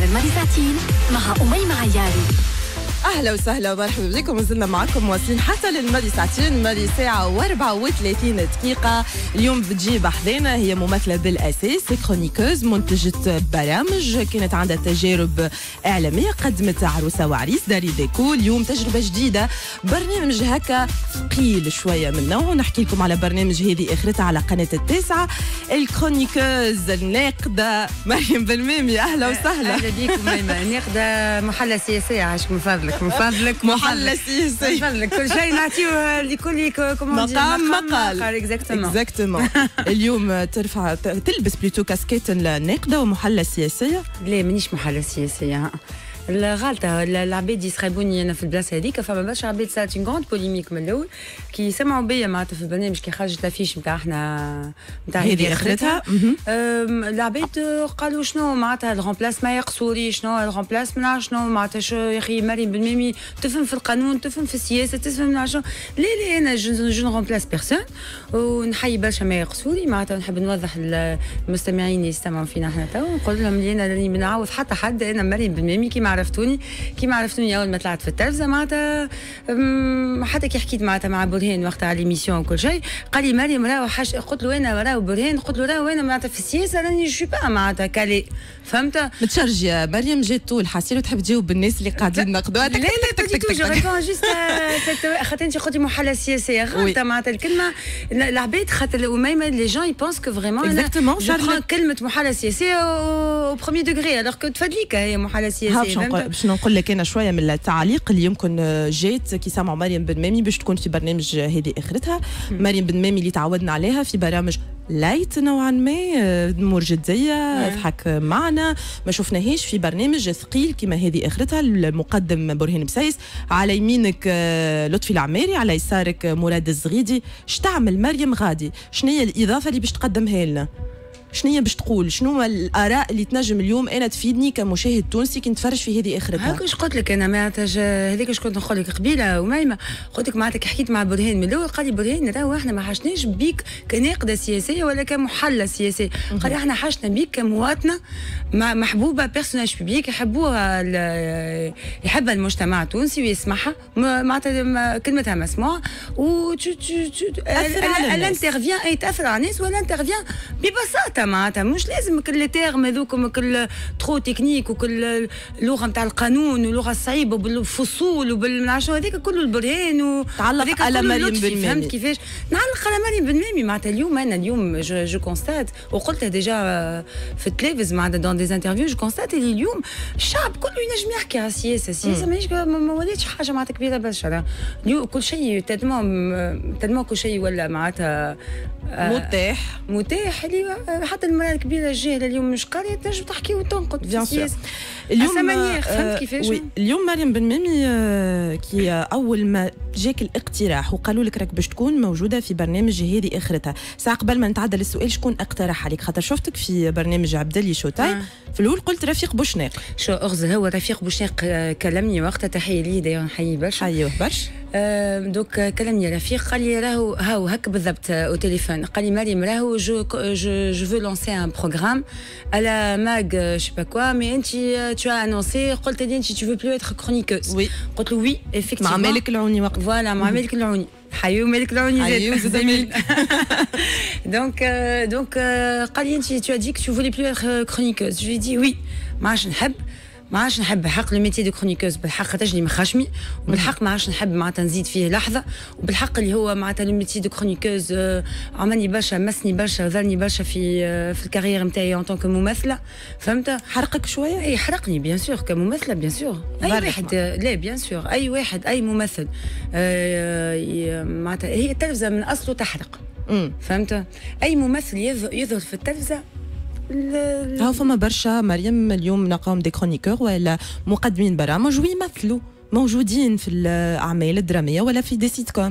الماضي ساعتين مع أميمة عياري. اهلا وسهلا ومرحبا بكم. وصلنا معكم مواصلين حتى للماضي ساعتين، ماضي ساعه و34 دقيقه. اليوم بتجي بحذانا هي ممثله بالاساس، كرونيكوز، منتجه برامج، كانت عندها تجارب اعلاميه، قدمت عروسه وعريس، داري ديكو. اليوم تجربه جديده، برنامج هكا ثقيل شويه من نوعه. نحكي لكم على برنامج هذه اخرتها على قناه التاسعه، الكرونيكوز الناقده مريم بلميمي. اهلا وسهلا. اهلا بيكم ميمة. الناقده محلة سياسيه، عاش من فضلك من فضلك. محلة سياسية من فضلك، كل شيء نعطيوه لكل مقام مقال. اكزاكتومون. اليوم تلبس بلوتو كاسكيت الناقده ومحلة سياسيه؟ لا مانيش محلة سياسيه. الغلطه العباد يسخبوني انا في البلاصه هذيك، فما برشا عباد صارت اون غروند بوليميك من الاول كي سمعوا بيا معناتها في البرنامج كي خرجت لافيش نتاع احنا نتاع هذه اخرتها. العباد قالوا شنو معناتها الغومبلاس ما يقصوري، شنو الغومبلاس من شنو معناتها يا اخي مريم بلميمي تفهم في القانون، تفهم في السياسه، تفهم من شنو. لا انا جو غومبلاس بيرسون، ونحيي برشا ما يقصوري معناتها. نحب نوضح المستمعين يستمعوا فينا احنا تو، نقول لهم اللي انا راني بنعوض حتى حد، انا مريم بلميمي كيما عرفتوني اول ما طلعت في التلفزه معناتها. حتى كي حكيت معناتها مع برهان وقتها على ليميسيون وكل شيء، قال لي مريم راهو قلت له انا راهو برهان، قلت له راهو انا معناتها في السياسه راني جو با معناتها كالي، فهمت؟ متشرجه مريم جات طول حاسين وتحب تجاوب بالناس اللي قاعدين ينقدوها. لا جو ريبون جوست خاطر انت قلتي محلة سياسيه غلطه معناتها الكلمه. العباد خاطر وميمه لي جون يبونس كو فريمون انا كلمه محلة سياسيه او بروميير دوغري الوغ كو تفدليك هي محلة سياسيه. باش نقول لك انا شويه من التعليق اللي يمكن جات كي سمعوا مريم بلميمي باش تكون في برنامج هذه اخرتها. مريم بلميمي اللي تعودنا عليها في برامج لايت نوعا ما، امور جديه، اضحك معنا، ما شفناهيش في برنامج ثقيل كما هذه اخرتها. المقدم برهان بسايس، على يمينك لطفي العماري، على يسارك مراد الزغيدي. اش تعمل مريم غادي؟ شنو هي الاضافه اللي باش تقدمها لنا؟ شنو هي باش تقول؟ شنو الاراء اللي تنجم اليوم انا تفيدني كمشاهد تونسي كي نتفرج في هذه اخرتها؟ هاك واش قلت لك انا معناتها هذيك اش كنت نقول لك قبيله وميمه، قلت لك معناتها كي حكيت مع برهان من الاول قال لي برهان راهو احنا ما حشناش بيك كناقده سياسيه ولا كمحلة سياسيه، قال احنا حشنا بيك كمواطنه محبوبه بيرسوناج بيبليك يحبوها يحبها المجتمع التونسي ويسمعها معناتها كلمتها مسموعه و الانترفيان اي تاثر على الناس ولا انترفيان ببساطه معناتها مش لازم كل تيرم هذوك كل ترو تكنيك وكل لغه نتاع القانون ولغه صعيبه وبالفصول وبالمنعشو هذاك كله البرهان تعلق على مريم بلميمي. فهمت كيفاش نعلق على مريم بلميمي معناتها اليوم جو كونستات وقلتها ديجا في التلفز معناتها دون دي انترفيو، جو كونستات اللي اليوم الشعب كله ينجم يحكي على السياسه ماهيش ما ولاتش حاجه معناتها كبيره برشا. اليوم كل شيء تدمو كل شيء ولا معناتها متاح اللي حتى المراه الكبيره الجاهله اليوم مش قاريه تنجم تحكي وتنقد في السياسه اليوم. فهمت كيفاش؟ اليوم مريم بلميمي كي اول ما جاك الاقتراح وقالوا لك راك باش تكون موجوده في برنامج هذه اخرتها، ساعه قبل ما نتعدى للسؤال شكون اقترح عليك؟ خاطر شفتك في برنامج عبدالي شوتاي في الاول قلت رفيق بوشناق. شو أغز هو رفيق بوشناق كلمني وقتها، تحيه ليه دايما نحييه برشا. حيوه برشا. دوك كلمني رفيق قال لي راهو هك بالضبط او تليفون، قال لي مريم راهو جو فو لانسي ان بروغرام على ماغ جو با كوا مي انت تو انونسي، قلت لي انت تو فو بلو اتر كرونيكوز. قلت له وي افكتيفمون مع مالك العوني وقت فوالا مع مالك العوني. حيو مالك العوني زاد. دونك قال لي انت تو ديك تو فولي بلو اتر كرونيكوز. جو دي وي ما عادش نحب حق لو ميتي دو كرونيكوز بالحق خاطرني من خشمي، وبالحق ما عادش نحب معناتها نزيد فيه لحظه، وبالحق اللي هو معناتها لو ميتي دو كرونيكوز عملني برشا مسني برشا ظلني برشا في الكارير نتاعي ان طونك ممثله. فهمت؟ حرقك شويه؟ اي حرقني بيان سور كممثله بيان سور اي واحد لا بيان سور اي واحد اي ممثل معناتها هي التلفزه من اصله تحرق. فهمت؟ اي ممثل يظهر في التلفزه هاو فما برشا مريم اليوم نقام دي كرونيكور ولا مقدمين برامج ويمثلوا موجودين في الأعمال الدرامية ولا في دي سيت كوم.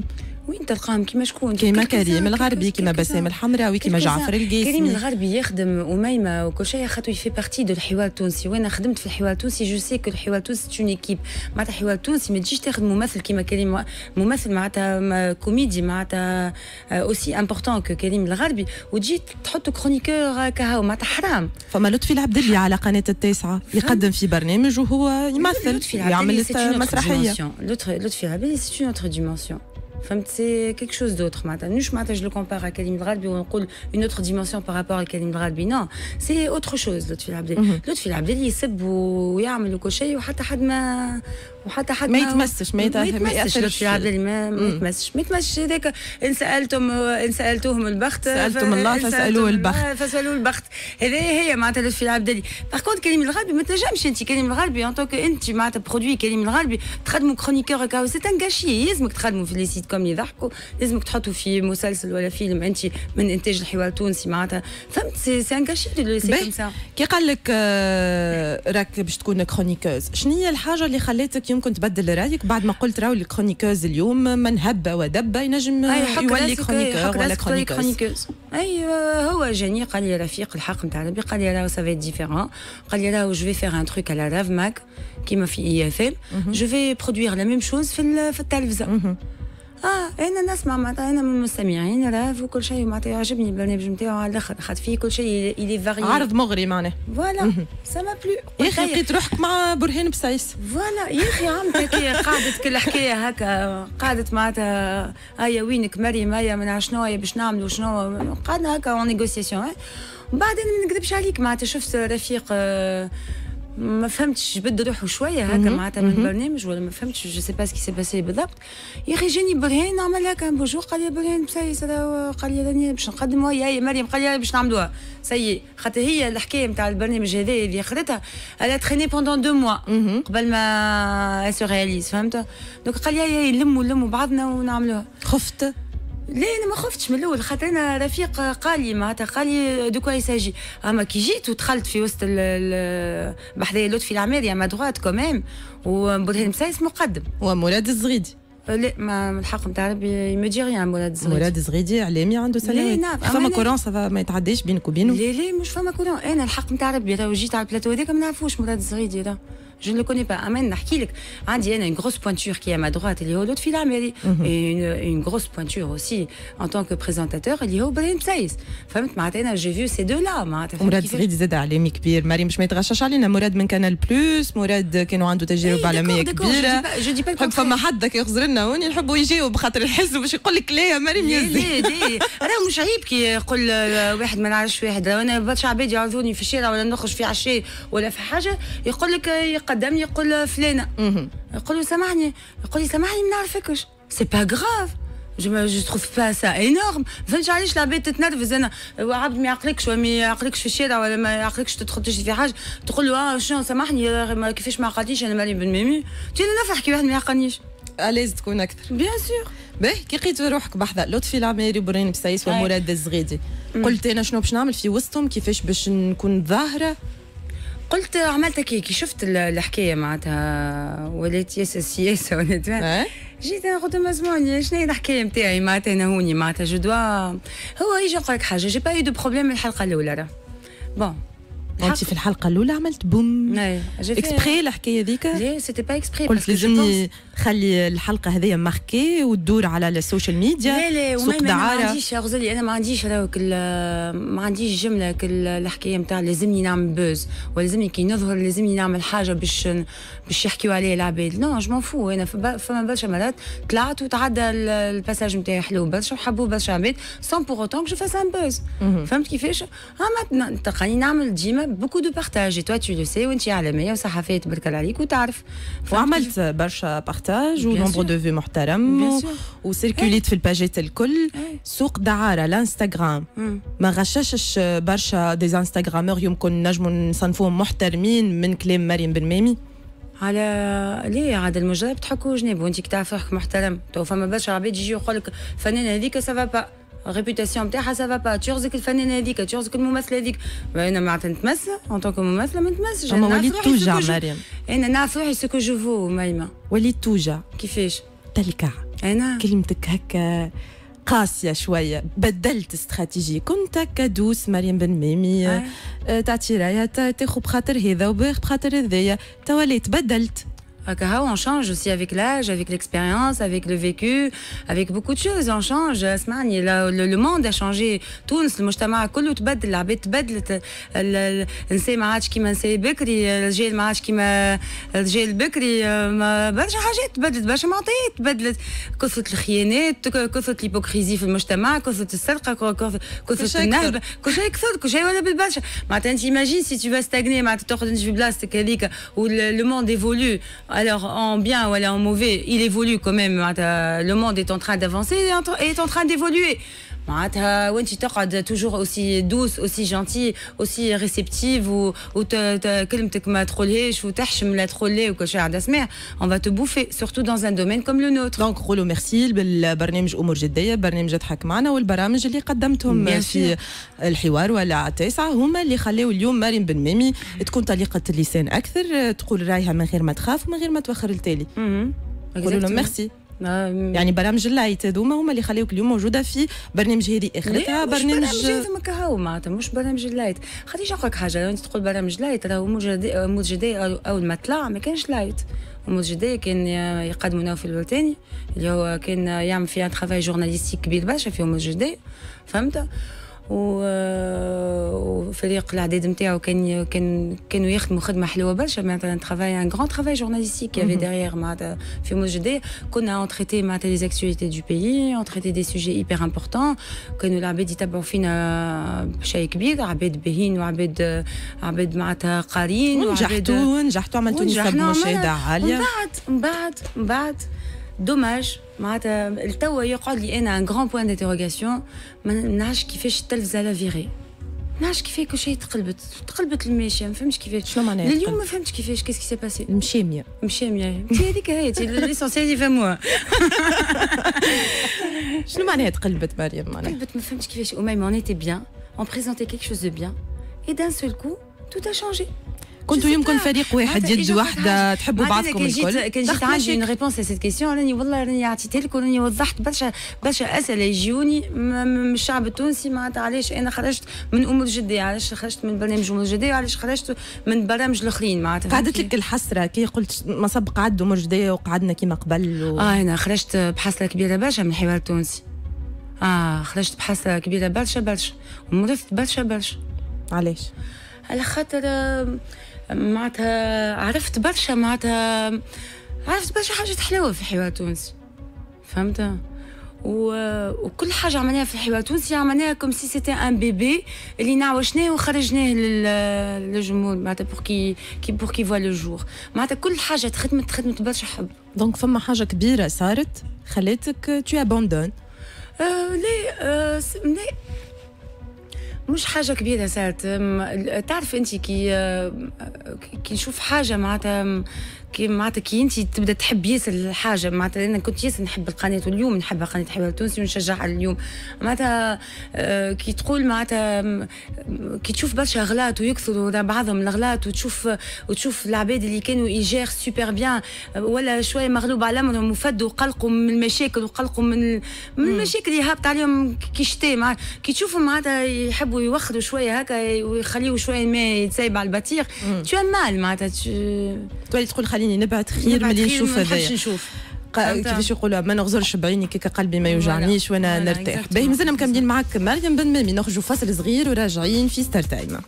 وين تلقاهم كيما شكون؟ كيما كريم الغربي، كيما بسام الحمراوي، كيما جعفر القاسمي. كريم الغربي يخدم أميمة وكل شيء، خاطر يفي بارتي دو الحوار التونسي، وانا خدمت في الحوار التونسي، جو سي كو الحوار التونسي سي اون ايكيب. معناتها الحوار التونسي ما تجيش تاخذ ممثل كيما كريم، ممثل معناتها كوميدي معناتها اوسي امبورطون كو كريم الغربي، وتجي تحط كرونيكور كهو معناتها حرام. فما لطفي العبدلي على قناة التاسعة يقدم في برنامج وهو يمثل يعمل مسرحية. لطفي العبدلي سي اون اوتر ديمونسيون. فهمت سي كيك شوز دوتر معناتها مش معناتها جو كومبار ا كريم الغربي ونقول اون اوتر ديمونسيون بارابور ا كريم الغربي، نو سي اوتر شوز. لطفي العبدلي يسب ويعمل وكل شيء، وحتى حد ما ما يتمسش، ما يتمسش. لطفي العبدلي ما يتمسش هذاك. ان سالتوهم البخت، سالتم الله فسالوه البخت. هذه هي معناتها لطفي العبدلي. باغ كونت كريم الغربي ما تنجمش انت كريم الغربي ان طونك انت معناتها برودوي كريم الغربي تخدموا كرونيكور هكا، سي ان غاشي. لازمك تخدموا في لي سيت كوم يضحكوا، لازمك تحطوا في مسلسل ولا فيلم انت من انتاج الحوار التونسي معناتها. فهمت سي ان غاشي دو سي كوم سا. كي قال لك راك باش تكون كرونيكوز، شنو هي الحاجه اللي خلاتك يمكن تبدل رايك بعد ما قلت راهو الكرونيكوز اليوم من هب ودب ينجم يولي كرونيكور ولا كرونيكوز؟ اي هو جاني قال لي رفيق الحق نتاع ربي، قال لي راهو سافي ديفيرون، قال لي راهو جو في فيغ ان تروك على راف ماك كيما في اي اف ام، جو في برودوير لا ميم شوز في التلفزه. انا نسمع معناتها انا من المستمعين راف وكل شيء معناتها يعجبني البرنامج نتاعو على الاخر، خاطر فيه كل شيء اللي فاري، عرض مغري معناه. فوالا سا ما بلو. يا اخي لقيت روحك مع برهان بسايس. فوالا يا اخي عمتك قعدت كل حكايه هكا، قعدت معناتها هيا وينك مريم، هيا من شنو هيا باش نعملوا شنو، قعدنا هكا اون نيغوسياسيون. وبعدين ما نكذبش عليك معناتها شفت رفيق ما فهمتش بده روحه شويه هكا معناتها من البرنامج، ولا ما فهمتش جو سي با سكي سي باسي بالضبط. يا اخي جاني برهان نعمل هكا بونجور، قال لي برهان بسايس، قال لي راني باش نقدموا هي مريم، قال لي باش نعملوها سي، خاطر هي الحكايه نتاع البرنامج هذا اللي اخرتها الا تريني بوندون 2 موا قبل ما سو رياليز، فهمت؟ دونك قال لي نلموا بعضنا ونعملوها. خفت؟ لا انا ما خفتش من الاول، خاطر انا رفيق قال لي معناتها قال لي دو كوا يساجي. اما كي جيت ودخلت في وسط بحذايا لطفي العماري ما دغوات كوميم، وبرهان مسايس مقدم ومراد الزغيدي. لا ما الحق نتاع ربي ما يجي ريان. مراد الزغيدي اعلامي عنده سنوات. فما كورون ما يتعداش بينك وبينه؟ لا مش فما كورون. انا الحق نتاع ربي راهو جيت على البلاتو هذاك ما نعرفوش مراد الزغيدي راه je ne le connais pas. Amen, نحكي لك عندي أنا une grosse pointure qui est à ma droite اللي هو لطفي العماري، et une grosse pointure aussi en tant que présentateur اللي هو برهان مسايس. فهمت معناتها أنا j'ai vu ces deux là معناتها. مراد الزغيدي زاد إعلامي كبير، مريم مش ما يتغشش علينا. مراد من كانال بلوس، مراد كانوا عنده تجارب إعلامية كبيرة. حب فما حد يخزر لنا هون يحبوا يجاوب خاطر يحسوا باش يقول لك لا يا مريم يزي. لا راه مش عيب كي يقول واحد ما نعرفش واحد، أنا برشا عباد يعرضوني في الشارع ولا نخرج في عشاء ولا في حاجة يقول لك قدامني يقول فلانه، يقول له سامحني، يقول لي سامحني ما نعرفكش. سي با غراف، جو تروف با سا انورم. فهمتش علاش العباد تتنرفز. انا عبد ما يعقلكش ولا ما يعقلكش في الشارع ولا ما يعقلكش تدخل تشري في حاجه تقول له شنو سامحني كيفاش ما عقلتيش انا مالي بن ميمي. انا نفرح كي واحد ما يعقلنيش. لازم تكون اكثر بيان سور. باهي كي لقيت روحك بحذا لطفي العماري وبرهان بسايس ومراد الزغيدي، قلت انا شنو باش نعمل في وسطهم، كيفاش باش نكون ظاهره؟ قلت عملت كي شفت الحكايه معناتها ولات سياسه ولات جيت انا قلت مسموني شنو هي الحكايه نتاعي معناتها انا هوني معناتها جو دوا. هو يجي نقول لك حاجه، جي با يو دو بروبليم من الحلقه الاولى راه بون. انت في الحلقه الاولى عملت بوم اكسبري الحكايه ذيك؟ لا سيتي با اكسبري، قلت لازمني خلي الحلقه هذيا ماركي وتدور على السوشيال ميديا. لا سوق دعاره. ما عنديش يا غزالي، انا ما عنديش راهو ما عنديش جمله الحكايه نتاع لازمني نعمل بوز ولازمني كي نظهر لازمني نعمل حاجه باش يحكيوا عليها العباد. نو جو مون فو. انا فما برشا مرات طلعت وتعدى الباساج نتاعي حلو برشا وحبوا برشا عباد سون بور اوتون جو فاس ان بوز. فهمت كيفاش؟ اما تلقاني نعمل ديما بوكو دو بارتاج، تو تو لو سي وانت اعلاميه وصحفيه تبارك الله عليك وتعرف. وعملت برشا بارتاج ونومبر دو في محترم وسيركوليت في الباجات الكل. سوق دعاره الانستغرام ما غششش برشا دي انستغرامور يمكن نجموا نصنفوهم محترمين من كلام مريم بن ميمي؟ على ليه عاد المجرب تحكوا جناب وانت كي تعرف روحك محترم. تو فما برشا عباد يجي يقول لك الفنانه هذيك سافا با، الريبوتاسيون نتاعها سافا با، تشوزك الفنانه هذيك تشوزك الممثله هذيك. انا معناتها نتمثل اون طونك ممثله ما نتمثلش. انا وليت توجع مريم. انا نعرف روحي سكو جو فو مايمه. وليت توجع. كيفاش؟ تلكع. انا كلمتك هكا قاسيه شويه، بدلت استراتيجي، كنت هكا دوس مريم بن ميمي تعطي رايه تاخذ بخاطر هذا وبخاطر هذايا، توليت بدلت. On change aussi avec l'âge, avec l'expérience, avec le vécu, avec beaucoup de choses. On change. اسمعني le monde a changé. تونس المجتمع كله تبدل، العباد تبدلت، النساء ما عادش كيما نساء بكري، الرجال ما عادش كيما الرجال بكري، برشا حاجات تبدلت، برشا معطيات تبدلت، كثرة الخيانات، كثرة الهيبوكريزي في المجتمع، كثرة السرقة، كثرة النهب، كل شيء كثر، كل شيء ولا بالبرشا. معناتها انت imagine si tu vas stagner معناتها تقعد انت في بلاصتك هذيك le monde évolue. Alors en bien ou en mauvais, il évolue quand même. Le monde est en train d'avancer et est en train d'évoluer. معناتها وانت تقعد toujours aussi douce, aussi gentille, aussi réceptive و كلمتك ما تقولهاش وتحشم لا تقولها وكل شيء عاد سمع، on va te bouffer surtout dans un domaine comme le nôtre. دونك قولوا ميرسي بالبرنامج امور جديه، برنامج اضحك معنا، والبرامج اللي قدمتهم في الحوار ولا 9 هما اللي خلاو اليوم مريم بن ميمي تكون طليقه اللسان اكثر، تقول رايها من غير ما تخاف ومن غير ما توخر التالي. قولوا لهم ميرسي. يعني برامج اللايت هذوما هما اللي خليوك اليوم موجوده في برنامج هذه اخرتها. برنامج هذوما كهو معناتها مش برنامج اللايت. خليني نقول لك حاجه، انت تقول برنامج لايت راهو موجود جدي اول ما طلع ما كانش لايت. موجود جدي كان يقدمونه في الوطني اللي هو كان يعمل فيها ترافاي جورناليستيك كبير برشا في موجود جدي، فهمت؟ وفريق الاعداد نتاعو كانوا يخدموا خدمه حلوه برشا، معناتها ترافاي ان غران ترافاي جورناليستيك يافي ديغيغ معناتها في موجودة. كنا اون تريتي معناتها لي اكتواليتي دو بيي، اون تريتي دي سوجي ايبر امبورطون، كانوا العباد يتبعوا فينا بشيء كبير، عباد باهين وعباد معناتها قارين، ونجحتوا عملتوا نسب مشاهده عاليه. من بعد دوماج معناتها التوا يقعد لي انا ان غران بوين دانتيروغاسيون، ما نعرفش كيفاش التلفزه لا فيغي، ما نعرفش كيفاش كل شيء تقلبت الماشيه، ما فهمتش كيفاش. شنو معناها اليوم ما فهمتش كيفاش كيسكي سي باسي. مشاميه هذيك هي ليسونسيال يفهموها. شنو معناها تقلبت مريم؟ معناها تقلبت ما فهمتش كيفاش. وميم اون ايتي بيان، اون بريزونتي كيك شوز دو بيان اي دان سول كو توت ا شانجي. كنتوا يمكن فريق واحد، يد واحدة، تحبوا بعضكم الكل. كان جيت عندي اون ريبونس لسيت كيسيون، راني والله راني عطيتها لك وراني وضحت برشا اسئله يجوني من الشعب التونسي معناتها علاش انا خرجت من ام الجديه، علاش خرجت من برنامج ام الجديه، وعلاش خرجت من برامج الاخرين معناتها. قعدت لك الحسره كي قلت ما سبق عدوا ام الجديه وقعدنا كيما قبل انا خرجت بحسره كبيره برشا من الحوار التونسي. خرجت بحسره كبيره برشا ومرضت برشا. علاش؟ على خاطر معناتها عرفت برشا حاجات حلوه في الحوار التونسي، فهمت؟ وكل حاجه عملناها في الحوار التونسي عملناها كوم سي سيتي ان بيبي اللي نعوشناه وخرجناه للجمهور معناتها بور كي فوا لو جور. معناتها كل حاجه خدمت برشا حب. دونك فما حاجه كبيره صارت خلاتك تو اباندون؟ ليه مش حاجه كبيره صارت. تعرف انت كي نشوف حاجه معناتها كي انت تبدا تحب ياسر الحاجه، معناتها انا كنت ياسر نحب القناه واليوم نحب قناه الحوار التونسي ونشجعها اليوم. معناتها كي تقول معناتها كي تشوف برشا اغلاط ويكثروا بعضهم الاغلاط وتشوف العباد اللي كانوا يجير سوبر بيان ولا شويه مغلوب على امرهم وفدوا وقلقوا من المشاكل وقلقوا من المشاكل اللي هابط عليهم كي شتاء، كي تشوفهم معناتها يحبوا يوخروا شويه هكا ويخليوا شويه الماء يتسايب على البطيخ، تو مال معناتها تولي تقول خليني نبعد خير ملي نشوف هذايا. كيفاش يقولوا ما نغزرش بعيني كيك قلبي ما يوجعنيش وانا نرتاح. باهي مازلنا مكملين معك مريم بن ميمي، نخرجوا فاصل صغير وراجعين في ستار تايم.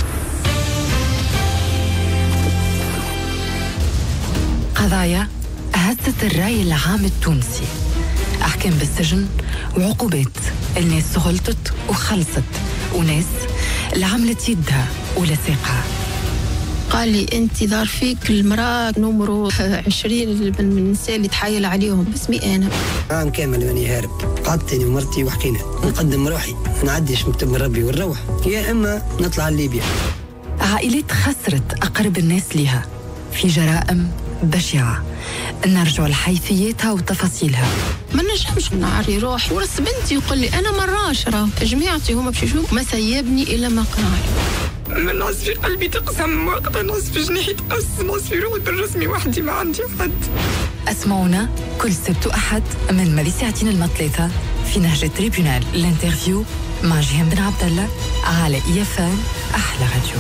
قضايا هزت الرأي العام التونسي، أحكام بالسجن وعقوبات، الناس سغلطت وخلصت وناس اللي عملت يدها ولا ساقها. قال لي انت ظهر فيك المراه نمرو 20 من النساء اللي تحايل عليهم باسمي انا. عام كامل ماني هارب، قعدت انا ومرتي وحكينا نقدم روحي نعديش مكتب من ربي ونروح، يا اما نطلع لليبيا. عائلات خسرت اقرب الناس لها في جرائم بشعه، نرجع لحيثياتها وتفاصيلها. ما نجمش نعري روحي ورس بنتي يقول لي انا مراش راه جماعتي هما باش يشوفوا ما سيبني الا ما قناعي. نعس في قلبي تقسم، وقت نعس في جناحي تقص، نعس في روحي بالرسمي وحدي ما عندي حد. اسمعونا كل سبت وأحد من مالي ساعتين المثلاثة في نهج تريبيونال الانترفيو مع جيهان بن عبد الله على إيفان أحلى راديو.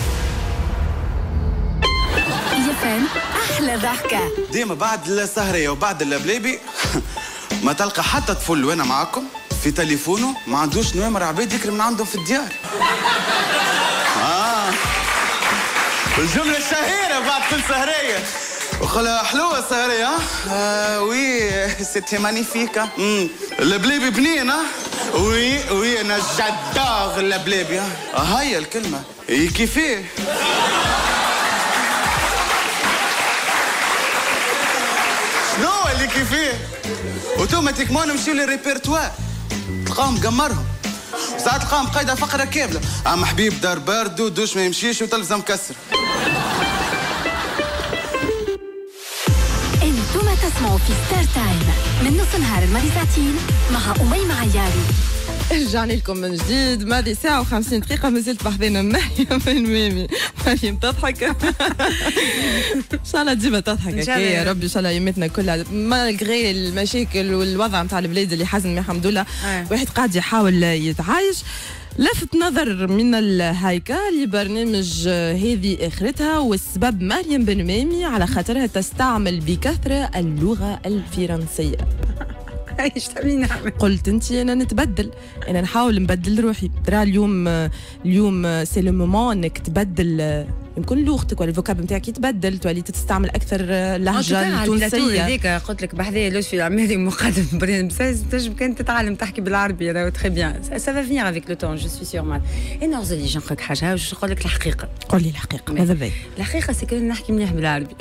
إيفان أحلى ضحكة. ديما بعد السهرية وبعد اللبليبي ما تلقى حتى طفل وانا معاكم في تليفونه ما عندوش نوامر عباد يكرم من عندهم في الديار. الجملة الشهيرة بعد كل سهرية. وخلا حلوة السهرية. وي سيتي مانيفيكا. اللبليبي بنين. وي انا جداغ اللبليبي. هيا الكلمة كيفيه. شنو اللي كيفيه؟ اوتوماتيكمون نمشيو للريبرتوار تلقاهم قمرهم، ساعات تلقاهم قايده فقره كامله، اما حبيب دار بارد ودوش ما يمشيش وتلفزه مكسر. انتم تسمعوا في ستار تايم من نص نهار الماضي ساعتين مع أميمة عياري. رجعنا لكم من جديد، ماضي ساعة و50 دقيقة مازلت بحذنا مريم الميمي. مريم تضحك. إن شاء الله ديما تضحك يا ربي، إن شاء الله يمتنا كلها مالغري المشاكل والوضع نتاع البلاد اللي حزن الحمد لله واحد قاعد يحاول يتعايش. لفت نظر من الهيكا لبرنامج هذه اخرتها، والسبب مريم بن ميمي على خاطرها تستعمل بكثرة اللغة الفرنسية. ايش تبي نعمل؟ قلت انت انا نتبدل، انا نحاول نبدل روحي. ترى اليوم سي لو مومون انك تبدل، يمكن لغتك ولا الفوكاب نتاعك يتبدل، تولي تستعمل اكثر اللهجه التونسيه. هذيك قلت لك بحذايا لطفي العماري مقدم برنامج تنجم كان تتعلم تحكي بالعربي. راهو تري بيان سا فا فينير افيك لو طون جو سوي سيغ مان. انا غزالي نقول لك حاجه واش نقول لك الحقيقه. قول لي الحقيقه. ماذا بي؟ الحقيقه سي كون نحكي مليح بالعربي.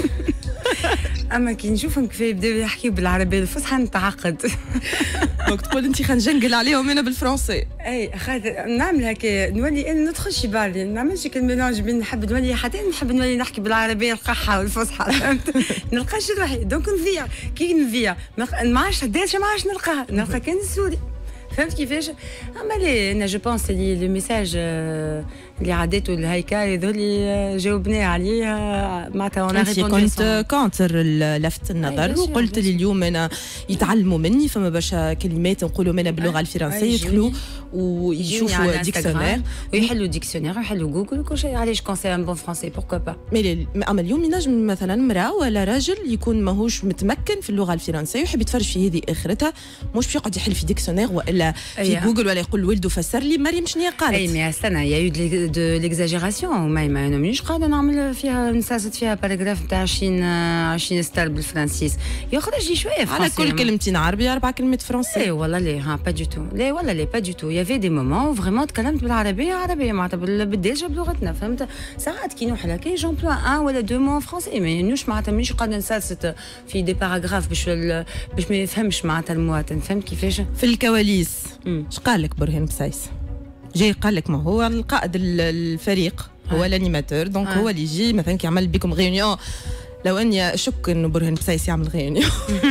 اما كي نشوفهم كيف يبداو يحكيوا بالعربيه الفصحى نتعقد. دونك تقول انت خنجنقل عليهم انا بالفرنسي. اي خاطر نعمل هكا نولي انا ندخل شي بالي نعملش الميلانج بين نحب نولي حتى نحب نولي نحكي بالعربيه القحه والفصحى. فهمت؟ نلقاش روحي دونك نضيع كي نضيع ما عادش ديجا ما عادش نلقى كان السوري. فهمت كيفاش؟ اما لي انا جو بونس لي لو ميساج اللي عديته الهيكل هذول اللي جاوبناه عليه معناتها انا كنت كونتر لفت النظر وقلت لي اليوم انا يتعلموا مني، فما برشا كلمات نقولوا منها باللغه الفرنسيه يدخلوا ويشوفوا ديكسيونير ويحلوا ديكسيونير ويحلوا جوجل وكل شيء. علاش كون سي ان بون فرونسي بوركوا با. اما اليوم ينجم مثلا امراه ولا راجل يكون ماهوش متمكن في اللغه الفرنسيه ويحب يتفرج في هذه اخرتها، مش باش يقعد يحل في ديكسيونير ولا في جوجل ولا يقول ولده فسر لي مريم شنو قالت. اي مي استنى يا دو ليكزاجيراسيون. ما انا مانيش قاعده نعمل فيها نساسد فيها باراغراف نتاع 20 ستار بالفرنسيس يخرج لي شويه على كل كلمتين عربي 4 كلمات فرنسي. اي والله لي ها با دو تو لا والله لي با دو تو. يافي دي مومون فريمون تكلمت بالعربيه معناتها بالدارجه بلغتنا. فهمت؟ ساعات كي نوحل هكا جونبلوا ان ولا دو مون فرنسي مانيش معناتها مانيش قاعده نساسد في دي باراغراف باش ما يفهمش معناتها المواطن. فهمت كيفاش؟ في الكواليس اش قال لك برهان بسايس؟ جاي قال لك ما هو القائد الفريق هو الانيماتور دونك هو اللي يجي مثلا كي يعمل بكم غيونيون. لو اني اشك انه برهان بسايس يعمل غيونيون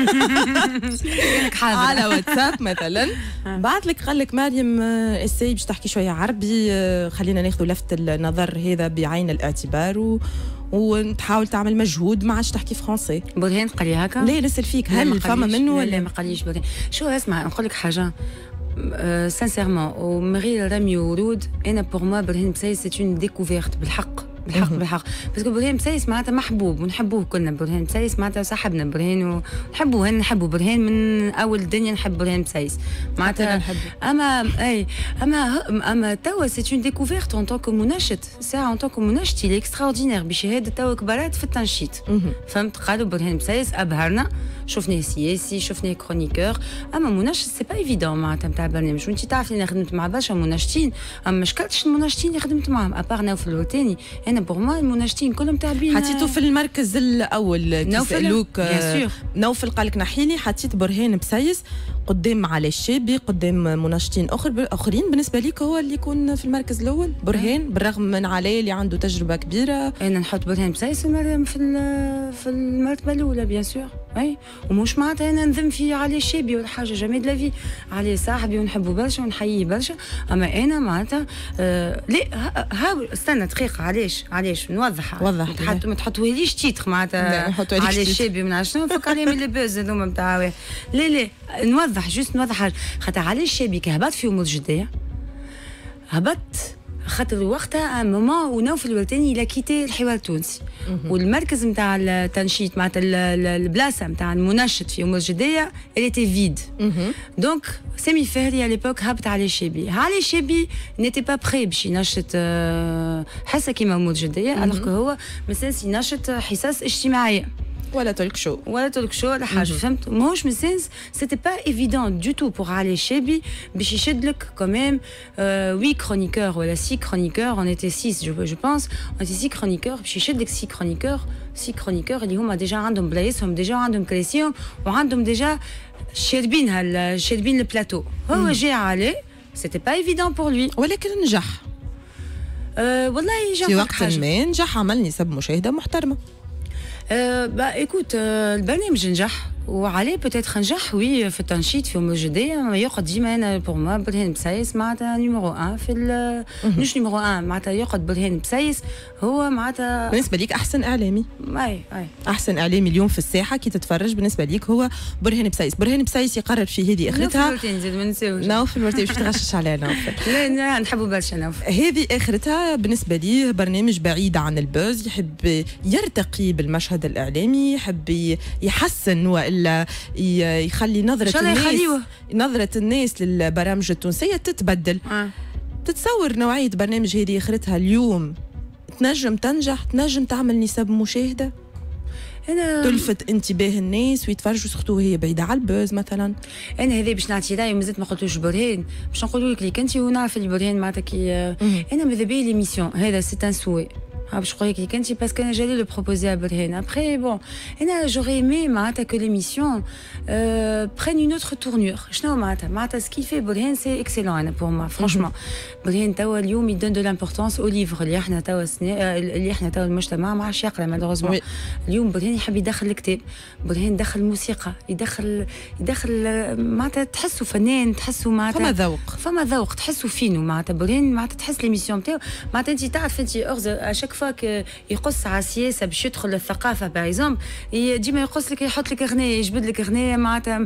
على واتساب مثلا بعث لك قال لك مريم اسي باش تحكي شويه عربي، خلينا ناخذ لفت النظر هذا بعين الاعتبار وتحاول تعمل مجهود ما عادش تحكي فرنسي. برهان قال لي هكا؟ لا نسال فيك هل فما منه ولا ما قاليش برهان؟ شو اسمع نقول لك حاجه sincèrement ومغي رامي ورود انا بور موا برهان بسايس سي اون ديكوفيرت بالحق باسكو برهان بسايس معناتها محبوب ونحبوه كلنا. برهان بسايس معناتها صاحبنا برهان ونحبوه نحبوا برهان من اول الدنيا نحب برهان بسايس معناتها. اما توا سي اون ديكوفيرت اون طونك مناشط ساعه اون طونك مناشط لي اكستراوردينير بشهاده توا كبرات في التنشيط. فهمت؟ قالوا برهان بسايس ابهرنا، شفناه سياسي شفناه كرونيكور. اما مناشط سي با ايفيدون معناتها نتاع البرنامج. وانت تعرفي انا خدمت مع برشا مناشطين اما ما شكلتش المناشطين اللي خدمت معاهم ابار نوفل الوتاني. انا انا بور موا المناشدين كلهم تعبين. حطيتو في المركز الاول كي سالوك نوفل قال لك نحيلي، حطيت برهان بسيس قدام علي الشابي قدام مناشدين اخرين. بالنسبه ليك هو اللي يكون في المركز الاول برهان بالرغم من علي اللي عنده تجربه كبيره؟ انا نحط برهان بسيس في المرتبه الاولى بيان سور. اي ومش معناتها انا نذم في علي الشابي ولا حاجه، جامي دو لافي. علي صاحبي ونحبه برشا ونحييه برشا، اما انا معناتها لا استنى دقيقه. علاش نوضح ما تحطوهاليش تيتر معناتها علي الشابي من شنو نفك عليه من البوز هذوما نتاع لا نوضح جوست نوضح حاجه. خاطر علي الشابي كي هبط في أم الجدية هبط خاطر وقتها مومون ونوفل الورداني الى كيتي الحوار التونسي والمركز نتاع التنشيط معناتها البلاصه نتاع المنشط في أم الجدية اللي تي فيد. دونك سامي فهري على ليبوك هبط علي الشابي. علي الشابي نيتي با بري باش ينشط حصه كيما أم الجدية، الوغ هو مساس ينشط حصص اجتماعيه ولا تولك شو ولا حاجه. فهمت؟ ماهوش من سنس سيتي با ايفيدون دو تو بور علي الشابي باش يشد لك كوميم 8 كرونيكور ولا 6 كرونيكور. اون ايتي 6 جو بونس اون ايتي 6 كرونيكور باش يشد لك 6 كرونيكور اللي هما ديجا عندهم بلايصهم، ديجا عندهم كريسيون وعندهم ديجا شاربين البلاتو. هو جاي عليه سيتي با ايفيدون بور لوي ولكن نجح. والله نجح في وقت ما نجح، عمل نسب مشاهده محترمه. ايكوت البرنامج نجح وعليه بوتيتر نجح وي في التنشيط في أم الجدية. يقعد ديما انا بور موا برهان بسايس معناتها نيميرو 1 في مش نيميرو 1 معناتها يقعد برهان بسايس هو معناتها بالنسبه ليك احسن اعلامي. اي احسن اعلامي اليوم في الساحه كي تتفرج بالنسبه ليك هو برهان بسايس. برهان بسايس يقرر في هذه اخرتها. نوفل الورتين باش تغشش عليها نوفل. لا نحبوا برشا نوفل. هذه اخرتها بالنسبه ليه برنامج بعيد عن البوز، يحب يرتقي بالمشهد الاعلامي، يحب يحسن والا يخلي نظره الناس للبرامج التونسيه تتبدل. تتصور نوعيه برنامج هذه اخرتها اليوم تنجم تنجح، تنجم تعمل نسب مشاهده، تلفت انتباه الناس ويتفرجوا سختو هي بعيده على البوز مثلا. انا هذا باش نعطي راي مازلت ما قلتوش برهان، باش نقول لك انت ونعرف البرهان معناتها كي انا ماذا بيا ليميسيون هذا سي ان سوي باش نقول لك انت باسكو انا جالي لو بروبوزي ا برهان. ابري بون انا جوري ايمي معناتها كو ليميسيون برين اون اوتر تورنور. شنو معناتها سكي في برهان سي اكسيلون انا بور ما فرانشمون. برهان توا اليوم يدون دو لامبورطونس او ليفر اللي احنا توا المجتمع ما عادش يقرا مالوغوزمون. اليوم برهان يحب يدخل الكتاب، برهان يدخل الموسيقى، يدخل معناتها تحسوا فنان، تحسوا معناتها فما ذوق تحسوا فينو معناتها برهان معناتها تحس ليميسيون نتاعو معناتها انت تعرف انت اشاك فاك يقص على السياسه باش يدخل للثقافه باغ ديما يقص لك يحط لك اغنيه يجبد لك اغنيه معناتها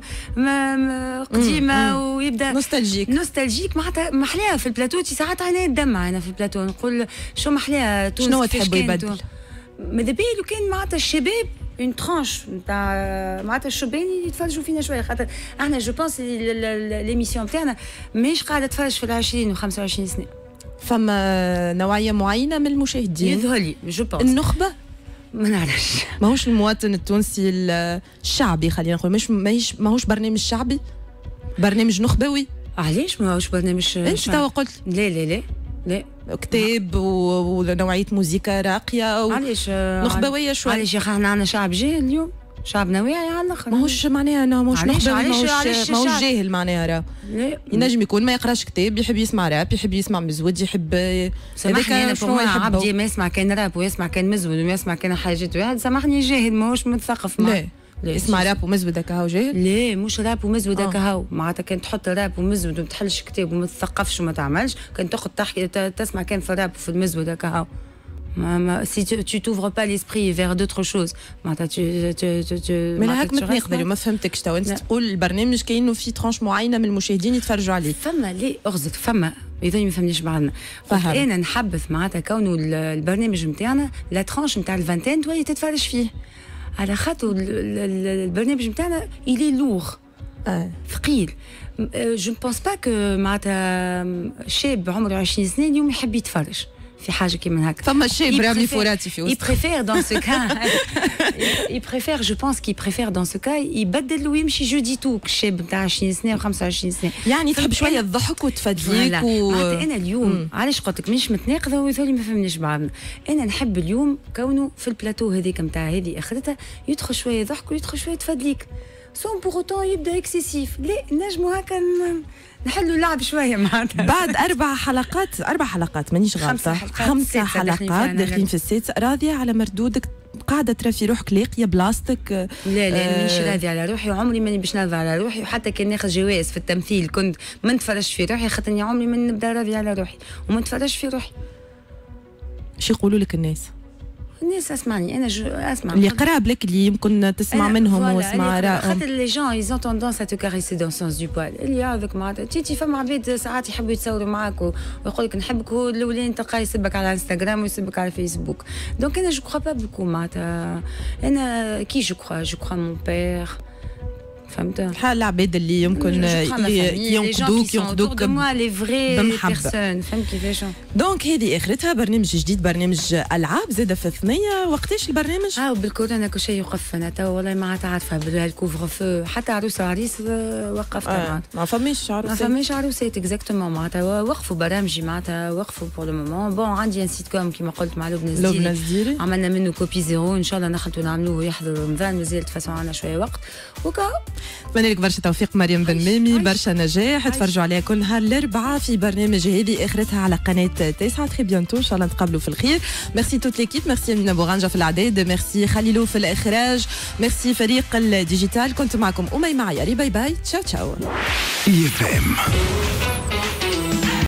قديمه ويبدا نوستالجيك معناتها محلاها في البلاتو. ساعات انا دمع انا في البلاتو نقول شو محلاها تونس. شنو تحب يبدل؟ ماذا بيا لو كان معناتها الشباب اون ترانش نتاع معناتها الشبان يتفرجوا فينا شويه خاطر احنا جو بونس ليميسيون تاعنا ماهيش قاعده تفرج في 20 و25 سنه. فما نوعيه معينه من المشاهدين يظهر لي جو بونس النخبه ما نعرفش. ماهوش المواطن التونسي الشعبي خلينا نقول ماهوش برنامج شعبي، برنامج نخبوي. علاش ماهوش برنامج انت توا قلت لا كتاب ونوعيه موسيقى راقيه علاش نخبويه شويه. علاش احنا عندنا شعب جاهل اليوم، شعبنا واعي على الاخر. ماهوش معناها ماهوش نخبوي، ماهوش جاهل معناها راه ينجم يكون ما يقراش كتاب، يحب يسمع راب، يحب يسمع مزود، يحب هذاك شنو يحب. عبدي ما يسمع كان راب ويسمع كان مزود وما يسمع كان حاجات واحد سامحني جاهل ماهوش متثقف. لا اسمع راب ومزود هكا جاهل. لا مش راب ومزود هكا معناتها كان تحط راب ومزود وما تحلش كتاب وما تثقفش وما تعملش، كان تاخذ تحكي تسمع كان في الراب وفي المزود هكا. Si tu t'ouvres pas l'esprit vers d'autres choses معناتها من هاك ما تنقدر ما فهمتكش تو انت تقول البرنامج كاينه في ترانش معينه من المشاهدين يتفرجوا عليه. فما لي اغزت فما اذا ما فهمنيش بعضنا. انا نحبذ معناتها كونه البرنامج نتاعنا لا ترانش نتاع الفانتين تولي تتفرج فيه على خاطر البرنامج نتاعنا إلي لوغ ثقيل. جو بونس با كو معناتها شاب عمره 20 سنه اليوم يحب يتفرج في حاجه كيما هكا. فما شيء برامي فوراتي في وسط. يبريفير دون سو كا يبريفير جو بونس كي بريفير دون سو كا يبدل ويمشي جودي توك الشاب نتاع 20 سنه و25 سنه. يعني تحب شويه تضحك وتفدليك انا اليوم علاش قلت لك مش متناقضه ويثولي ما فهمناش بعضنا. انا نحب اليوم كونه في البلاتو هذيك نتاع هذه اخرتها يدخل شويه ضحك ويدخل شويه تفدليك سون بور اوتون يبدا اكسيسيف. لا نجموا هكا نحلوا اللعب شويه معناتها. بعد 4 حلقات مانيش غلطه 5 حلقات داخلين في السادسه. راضيه على مردودك؟ قاعده ترى في روحك لاقيه بلاصتك؟ لا مانيش راضيه على روحي وعمري ماني باش نرضى على روحي. وحتى كان ناخذ جوائز في التمثيل كنت ما نتفرجش في روحي خاطرني عمري ما نبدا راضيه على روحي وما نتفرجش في روحي. شو يقولوا لك الناس اسمعني انا اسمع اللي قراب لك اللي يمكن تسمع منهم واسمع رأيهم. خاطر لي جون ايزون توندونس ا تو كاريسي دون سونس دو بوال اللي هذاك معناتها تيجي فما عباد ساعات يحبوا يتصوروا معاك ويقول لك نحبك هو الاولين تلقاه يسبك على انستغرام ويسبك على فيسبوك. دونك انا جو كخوا با بوكو معناتها انا كي جو كخوا مون بير فهمت الحال العباد اللي يمكن ينقدوك لي فري بيرسون فهمت كيفاش. دونك هذه اخرتها برنامج جديد برنامج العاب زاده في الثنيه. وقتاش البرنامج؟ بالكورونا كل شيء يوقف. انا تو والله ما عارفه بالكوفر فو حتى عروس وعريس وقفت ما فماش عروسات اكزاكتومون معناتها وقفوا برامجي معناتها وقفوا بور لو مومون. بون عندي ان سيت كوم كيما قلت مع لبنى الزديري عملنا منه كوبي زيرو ان شاء الله نخلطوا نعملوه يحضر رمضان مازال فاسون عندنا شويه وقت وكا. نتمنى لك برشا توفيق مريم بن ميمي برشا نجاح. تفرجوا عليها كل نهار الاربعاء في برنامج هذه اخرتها على قناه 9. تري بيانتو ان شاء الله نتقابلوا في الخير. ميرسي توت ليكيب. ميرسي امينه بوغانجا في الاعداد. ميرسي خليلو في الاخراج. ميرسي فريق الديجيتال. كنت معكم أميمة عياري. باي باي. تشاو تشاو.